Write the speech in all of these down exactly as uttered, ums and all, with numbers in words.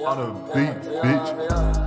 On a beat, bitch.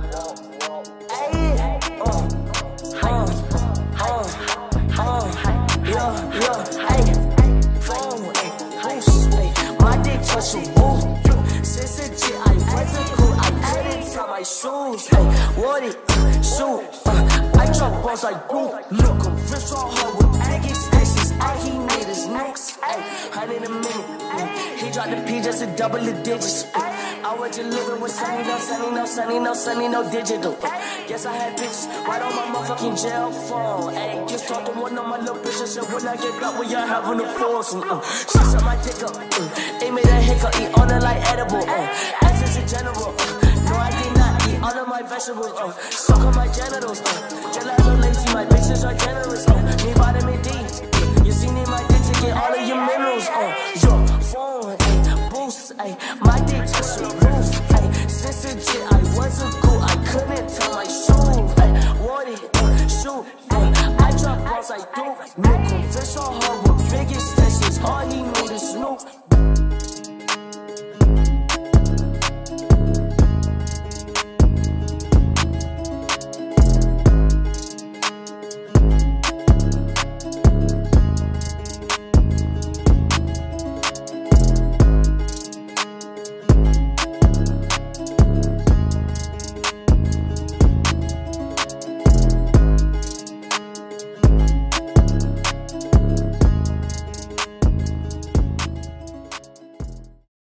My dick touch a roof. Since a G, I wasn't cool. I couldn't tie my shoes. Hey, what it? Shoot. Uh, I drop balls like boom. Look, I'm rich on her with baggy stations. All he need is nukes. Hey, hundred a minute. Mm. He dropped the P just to double the digits. Mm. I was just living with sunny, no sunny, no sunny, no sunny, no digital. Mm. Guess I had bitches right on my motherfucking jail phone. Hey, just talked to one of my little bitches. Said when I get back, we are having a force. Mm. She sucked my dick up. Mm. It made a hiccup. Eat on it like edible. Mm. As is a general. Mm. No, I did not eat all of my vegetables. Uh. Suck on my genitals. Uh. Gelato lazy, my bitches are generous. Uh. Me vitamin D. You see me, my dick to get all of your minerals. Uh. Your phone, ay, boost, ay. My dick touched the roof. Ay. Since a G, I wasn't cool. I couldn't tie my shoes. Ay. What it, uh, shoot. Ay. I drop balls like do. No confession, her with biggest sessions. All he need is Snoop.